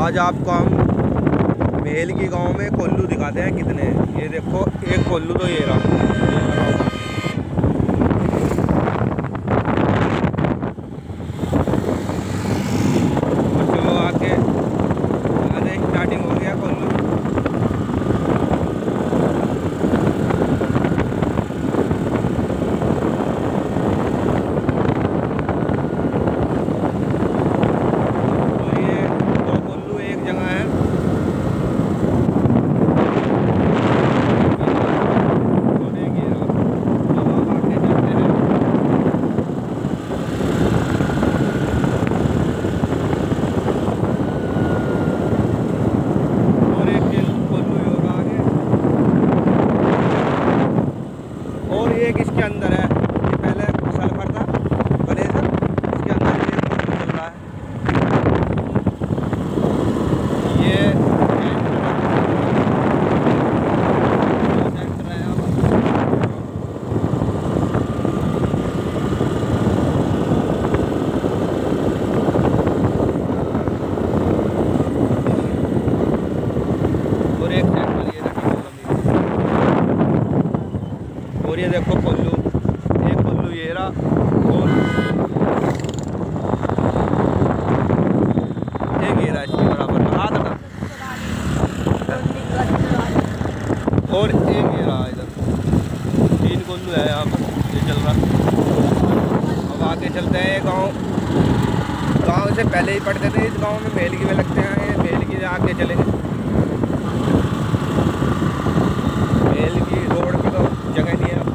आज आपको हम मेल की गांव में कोल्लू दिखाते हैं कितने हैं। ये देखो एक कोल्लू तो ये रहा। चलो आगे स्टार्टिंग हो गया कोल्लू। एक इसके अंदर है, ये पहले सल्फर था ग्लेशियर, इसके अंदर ये कोल्लू चल रहा है। ये सेंटर है यहाँ और एक सेंटर ये और ये देखो कोल्लू, एक कोल्लू ये रहा और एक ये रहा इसके बराबर हाथ का और एक ये रहा इधर। 3 कोल्लू है यहाँ पर, ये चल रहा। अब आगे चलते हैं। गांव से पहले ही पढ़ते थे, इस गांव में मेल की में लगते हैं। ये मेल की आगे चलेंगे। मेल की रोड पे तो जगह नहीं है।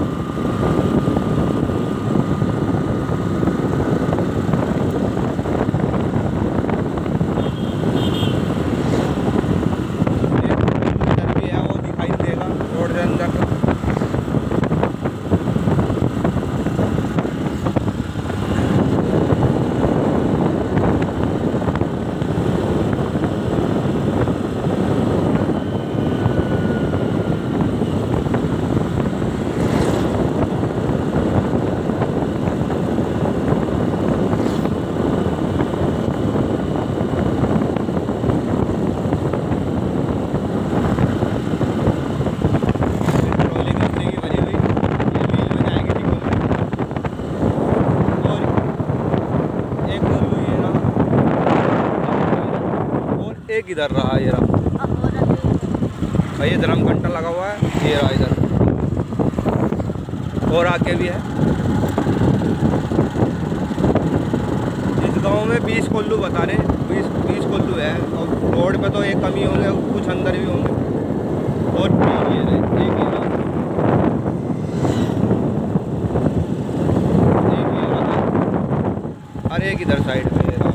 एक इधर रहा, ये रहा भाई, इधर हम घंटा लगा हुआ है। ये रहा इधर और आगे भी है। इस गांव में 20 कोल्लू बता रहे, 20 कोल्लू है। और रोड पे तो एक कम ही होंगे, कुछ अंदर भी होंगे। और ये रहे, एक ये रहा, और एक इधर साइड में रहा।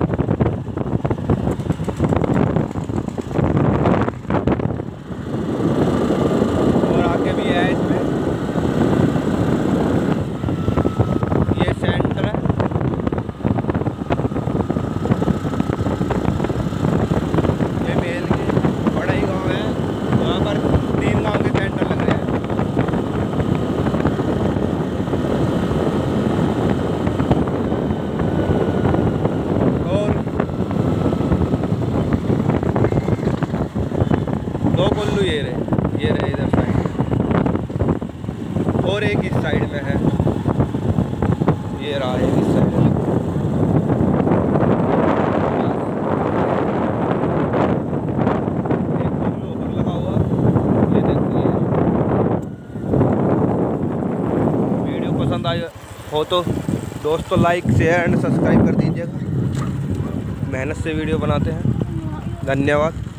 दो कोल्लू ये रहे इधर साइड, और एक इस साइड में है। ये रहा एक इस साइड में। एक कोल्लू ऊपर लगा हुआ, ये देखिए। वीडियो पसंद आई हो तो दोस्तों लाइक शेयर एंड सब्सक्राइब कर दीजिएगा। मेहनत से वीडियो बनाते हैं। धन्यवाद।